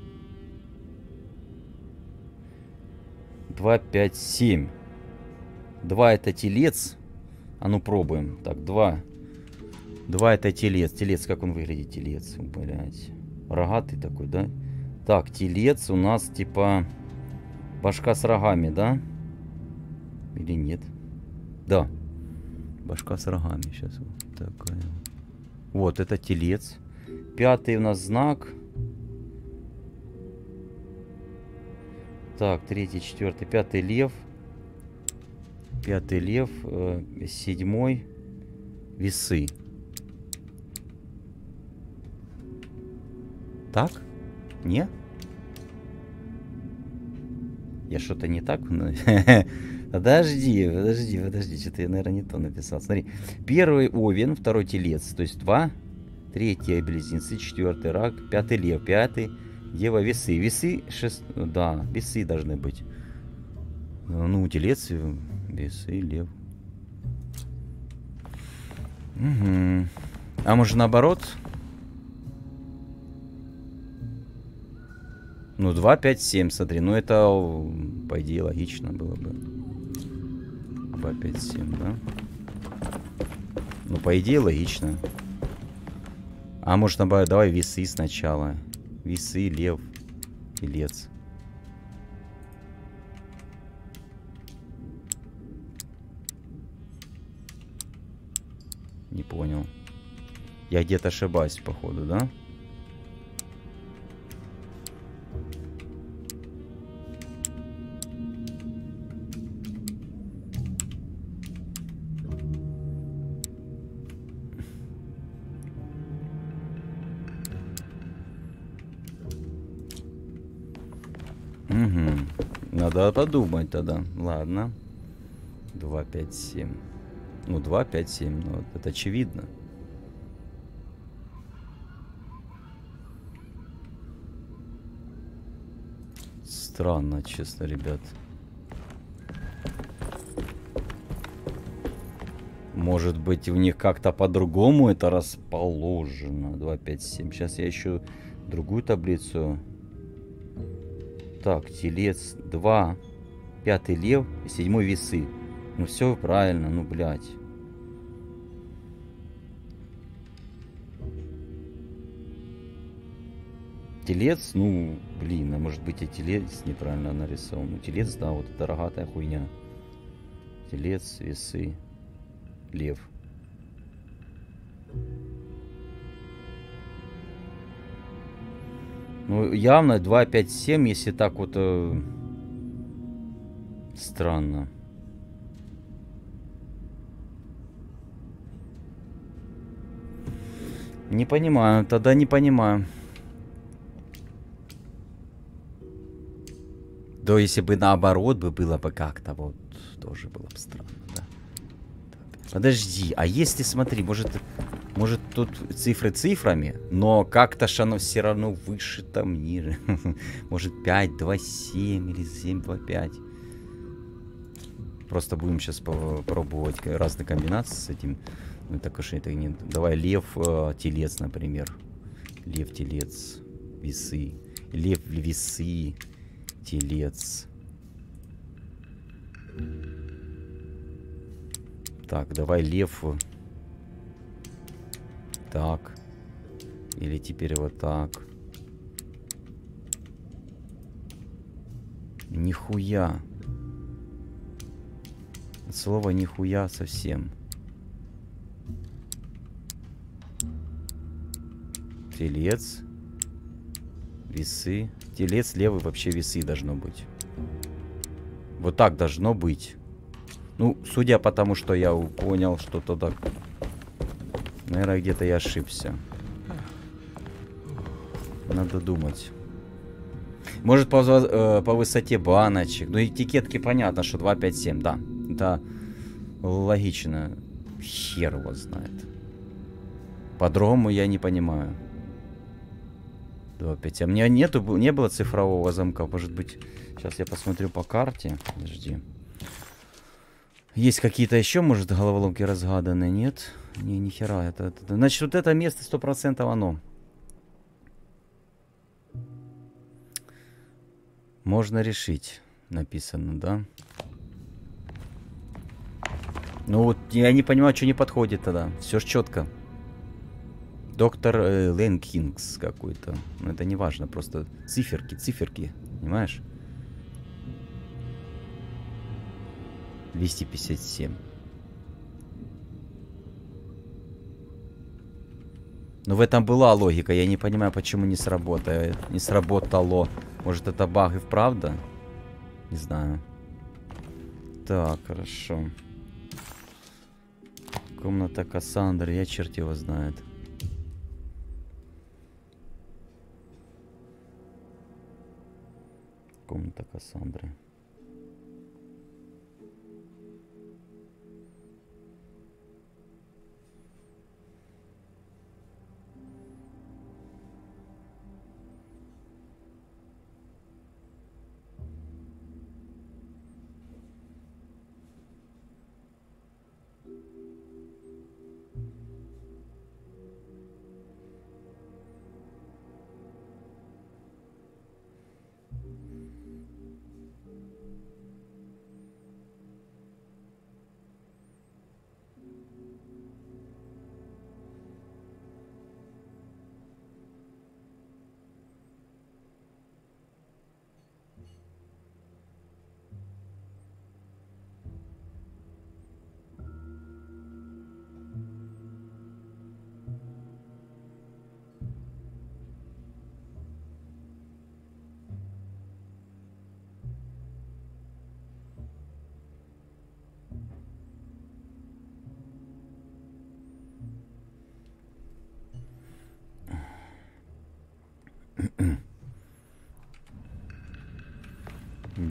два, пять, семь. два это телец. А ну пробуем. Так, два. два это телец. Телец, как он выглядит, телец? Блять. Рогатый такой, да? Так, телец у нас типа... Башка с рогами, да? Или нет? Да. Башка с рогами. Сейчас вот такая. Вот, это телец. Пятый у нас знак. Так, третий, четвертый, пятый лев. Пятый лев. Э, седьмой. Весы. Так? Не? Я что-то не так? Подожди, подожди, подожди. Что-то я, наверное, не то написал. Смотри. Первый овен, второй телец. То есть два. Третий близнецы, четвертый рак, пятый лев, пятый дева, весы. Весы, шест... да, весы должны быть. Ну, телец, весы, лев. Угу. А может наоборот? Ну, два, пять, семь, смотри. Ну, это, по идее, логично было бы. два пять семь, да? Ну, по идее, логично. А может, наоборот, давай весы сначала. Весы, лев, телец. Не понял. Я где-то ошибаюсь, походу, да? Угу. Надо подумать тогда. Ладно. два пять семь. Ну, два пять семь, ну, это очевидно. Странно, честно, ребят. Может быть, у них как-то по-другому это расположено. два пять семь. Сейчас я ищу другую таблицу. Так, телец два. Пятый лев и седьмой весы. Ну все правильно, ну блядь. Телец, ну, блин, а может быть и телец неправильно нарисован. Ну, телец, да, вот это рогатая хуйня. Телец, весы, лев. Ну, явно два пять семь, если так вот... Э, странно. Не понимаю, тогда не понимаю. Да, если бы наоборот бы было бы как-то, вот, тоже было бы странно, да. Подожди, а если, смотри, может, может тут цифры цифрами, но как-то ж оно все равно выше там, ниже. Может пять, два, семь или семь, два, пять. Просто будем сейчас пробовать разные комбинации с этим. Ну, так уж это не... Давай лев, э, телец, например. Лев, телец, весы. Лев, весы, телец. Так, давай лев. Так. Или теперь вот так. Нихуя. Слово нихуя совсем. Телец. Весы. Телец, левый, вообще весы должно быть. Вот так должно быть. Ну, судя по тому, что я понял, что тогда... Наверное, где-то я ошибся. Надо думать. Может, по, э, по высоте баночек. Ну, этикетки понятно, что два пять семь, да. Это логично. Хер его знает. По-другому я не понимаю. два пять семь. У меня нету, не было цифрового замка. Может быть, сейчас я посмотрю по карте. Подожди. Есть какие-то еще, может, головоломки разгаданные? Нет? Не, ни хера. Это, это, значит, вот это место сто процентов оно. Можно решить. Написано, да? Ну вот, я не понимаю, что не подходит тогда. Все ж четко. Доктор э, Лэнкингс какой-то. Но это не важно, просто циферки, циферки. Понимаешь? двести пятьдесят семь. Но в этом была логика. Я не понимаю, почему не сработает. Не сработало. Может, это баг и вправду? Не знаю. Так, хорошо. Комната Кассандры. Я черт его знает. Комната Кассандры.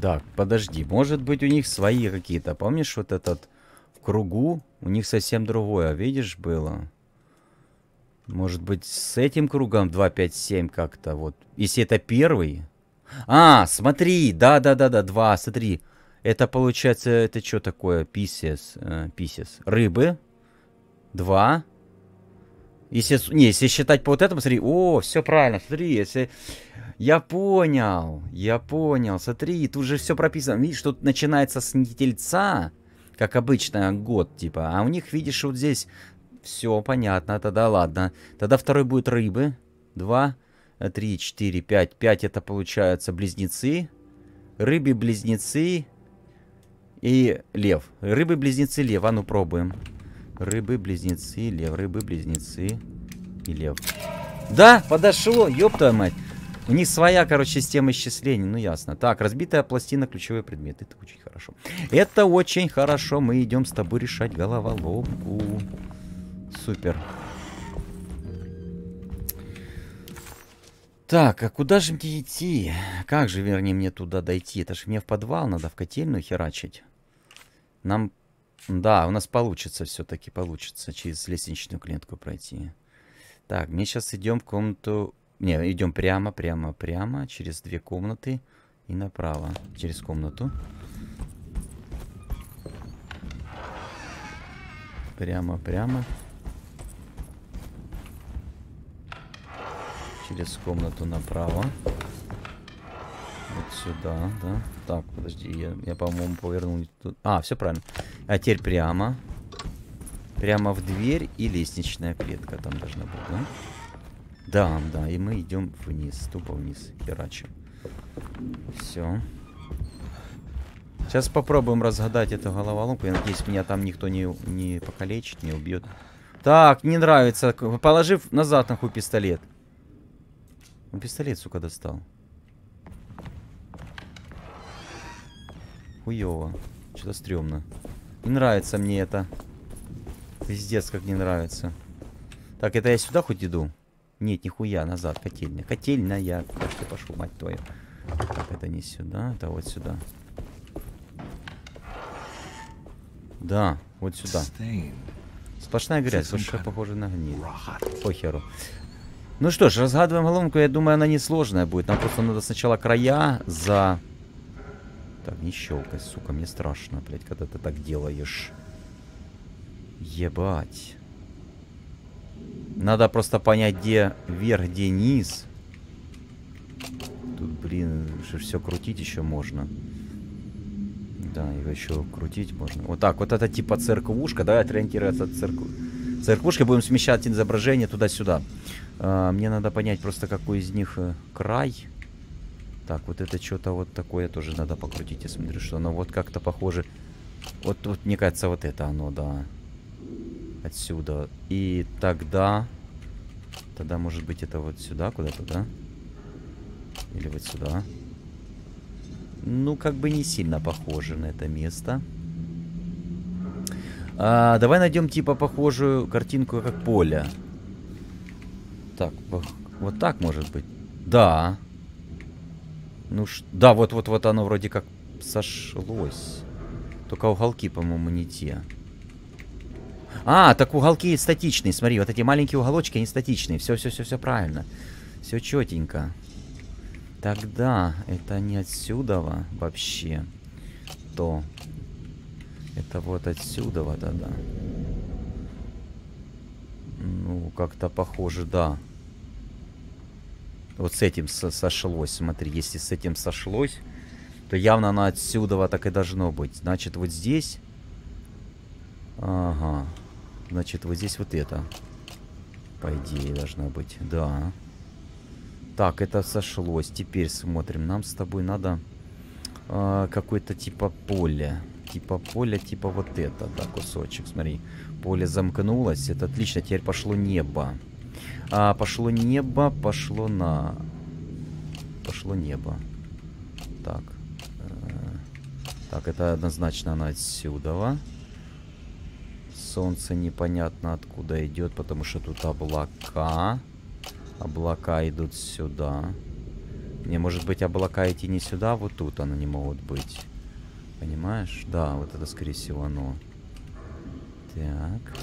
Так, подожди, может быть у них свои какие-то. Помнишь вот этот в кругу? У них совсем другое, видишь, было? Может быть с этим кругом два, пять, семь как-то вот. Если это первый. А, смотри, да-да-да-да, два, смотри. Это получается, это что такое? Писес, э, писес. Рыбы. Два. Если, не, если считать по вот этому, смотри. О, все правильно, смотри, если... Я понял, я понял. Смотри, тут же все прописано. Видишь, тут начинается с тельца, как обычно, год, типа. А у них, видишь, вот здесь все понятно. Тогда ладно. Тогда второй будет рыбы. Два, три, четыре, пять. Пять это получается близнецы. Рыбы-близнецы и лев. Рыбы-близнецы, лев. А ну пробуем. Рыбы-близнецы, лев. Рыбы-близнецы и лев. Да, подошло, ёб твою мать. У них своя, короче, система исчислений. Ну, ясно. Так, разбитая пластина, ключевые предметы. Это очень хорошо. Это очень хорошо. Мы идем с тобой решать головоломку. Супер. Так, а куда же мне идти? Как же, вернее, мне туда дойти? Это же мне в подвал надо, в котельную херачить. Нам... Да, у нас получится все-таки, получится через лестничную клетку пройти. Так, мы сейчас идем в комнату... Не, идем прямо, прямо, прямо, через две комнаты и направо, через комнату. Прямо, прямо. Через комнату направо. Вот сюда, да. Так, подожди, я, я по-моему, повернул тут. А, все правильно. А теперь прямо. Прямо в дверь и лестничная клетка там должна быть, да? Да, да, и мы идем вниз, тупо вниз, херачим. Все. Сейчас попробуем разгадать эту головоломку. Я надеюсь, меня там никто не, не покалечит, не убьет. Так, не нравится. Положив назад нахуй пистолет. Он пистолет, сука, достал. Хуёво. Что-то стрёмно. Не нравится мне это. Пиздец, как не нравится. Так, это я сюда хоть иду? Нет, нихуя, назад, котельня. Котельная. Куда ж ты пошел, мать твою? Так, это не сюда, это вот сюда. Да, вот сюда. Сплошная грязь, больше похоже на гниль. Похеру. Ну что ж, разгадываем головоломку. Я думаю, она несложная будет. Нам просто надо сначала края за... Так, не щелкай, сука, мне страшно, блядь, когда ты так делаешь. Ебать. Надо просто понять, где вверх, где низ. Тут, блин, все крутить еще можно. Да, его еще крутить можно. Вот так, вот это типа церквушка. Давай ориентироваться от церкву. Церквушкой будем смещать изображение туда-сюда. А, мне надо понять просто, какой из них э, край. Так, вот это что-то вот такое тоже надо покрутить. Я смотрю, что оно вот как-то похоже. Вот тут, мне кажется, вот это оно, да. Отсюда. И тогда... Тогда, может быть, это вот сюда куда-то, да? Или вот сюда. Ну, как бы не сильно похоже на это место. А, давай найдем, типа, похожую картинку, как поле. Так, вот так, может быть. Да. Ну, ш... да, вот-вот-вот оно вроде как сошлось. Только уголки, по-моему, не те. А, так уголки статичные, смотри, вот эти маленькие уголочки, они статичные. Все-все-все-все правильно. Все четенько. Тогда это не отсюда вообще. То. Это вот отсюда, да-да. Ну, как-то похоже, да. Вот с этим со сошлось, смотри. Если с этим сошлось, то явно оно отсюда так и должно быть. Значит, вот здесь... Ага. Значит, вот здесь вот это. По идее, должно быть. Да. Так, это сошлось. Теперь смотрим. Нам с тобой надо э, какое-то типа поле. Типа поле, типа вот это. Да, кусочек, смотри. Поле замкнулось. Это отлично. Теперь пошло небо. А, пошло небо, пошло на... Пошло небо. Так. Э, так, это однозначно оно отсюда. Солнце непонятно откуда идет, потому что тут облака. Облака идут сюда. Не, может быть, облака идти не сюда, а вот тут они не могут быть. Понимаешь? Да, вот это, скорее всего, оно. Так.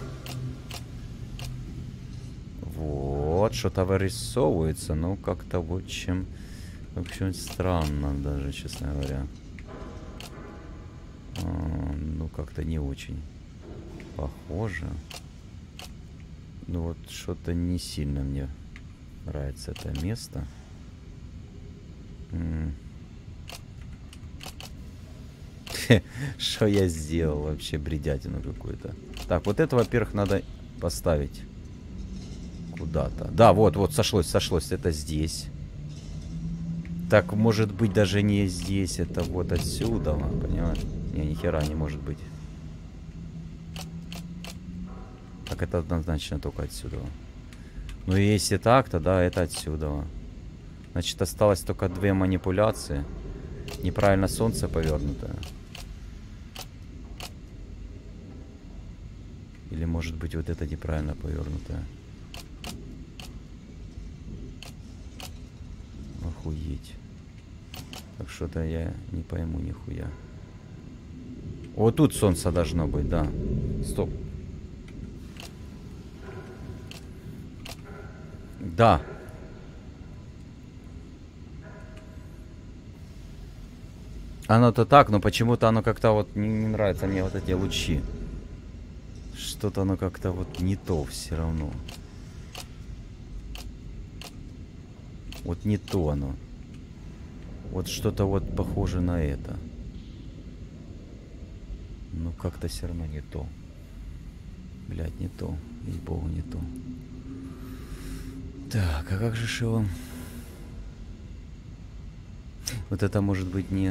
Вот, что-то вырисовывается, но как-то в общем... В общем, странно даже, честно говоря. А, ну, как-то не очень похоже. Ну, вот что-то не сильно мне нравится это место. Что я сделал? Вообще бредятину какую-то. Так, вот это, во-первых, надо поставить куда-то. Да, вот, вот, сошлось, сошлось. Это здесь. Так, может быть, даже не здесь. Это вот отсюда, понимаешь? Не, ни хера не может быть. Так, это однозначно только отсюда. Ну, и если так, то да, это отсюда. Значит, осталось только две манипуляции. Неправильно солнце повернутое. Или, может быть, вот это неправильно повернутое. Охуеть. Так что-то я не пойму нихуя. Вот тут солнце должно быть, да. Стоп. Да. Оно-то так, но почему-то оно как-то вот не, не нравится мне вот эти лучи. Что-то оно как-то вот не то все равно. Вот не то оно. Вот что-то вот похоже на это. Ну как-то все равно не то. Блядь, не то. Ей-богу, не то. Так, а как же ж его... Вот это может быть не...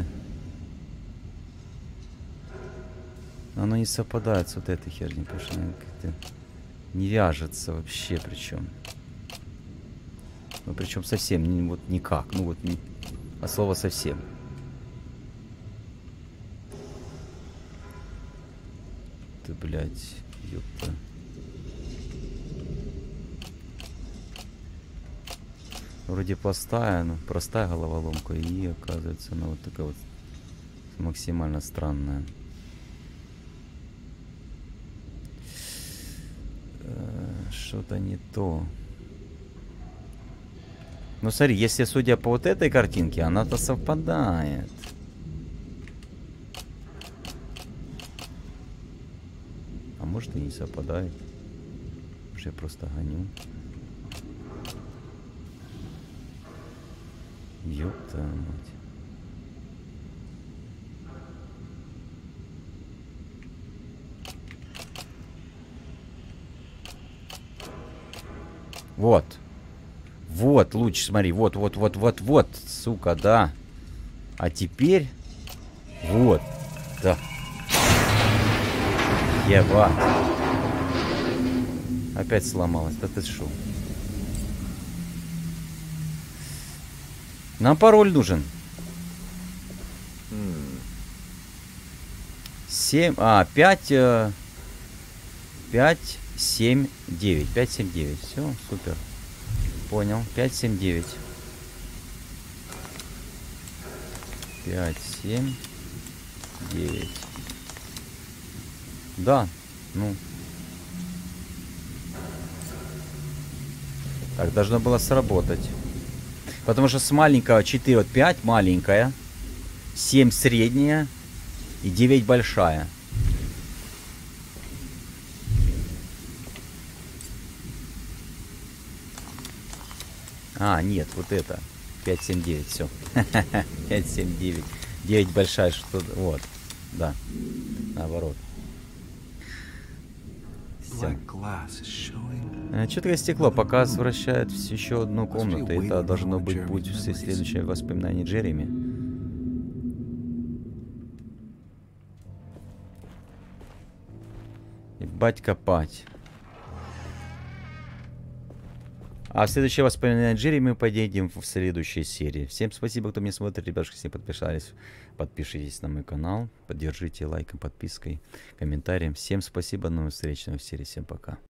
Оно не совпадает с вот этой херней, потому что оно как-то не вяжется вообще, причем. Ну, причем совсем, не, вот никак. Ну, вот, не, а слово совсем. Ты, блядь, ёпта. Вроде простая, но простая головоломка, и оказывается она вот такая вот максимально странная. Что-то не то. Ну смотри, если судя по вот этой картинке, она-то совпадает. А может и не совпадает. Может я просто гоню. Ёпта мать. Вот. Вот, луч, смотри. Вот, вот, вот, вот, вот. Сука, да. А теперь... Вот. Да. Ева. Опять сломалась. Да ты шо? Нам пароль нужен. Семь... А, пять... Пять... семь, девять. пять, семь, девять. Все, супер. Понял. пять, семь, девять. пять, семь, девять. Да. Ну. Так, должно было сработать. Потому что с маленького четыре, вот пять маленькая. семь средняя. И девять большая. А, нет, вот это. пять, семь, девять, все. пять, семь, девять. девять большая, что... Вот. Да. Наоборот. Четкое стекло пока вращает еще одну комнату. Это должно быть путь в следующее воспоминание Джереми. Ебать копать. А в следующее воспоминание Джереми мы подъедем в следующей серии. Всем спасибо, кто меня смотрит. Ребятушки, все подписались. Подпишитесь на мой канал. Поддержите лайком, подпиской, комментарием. Всем спасибо. До новых встреч в серии. Всем пока.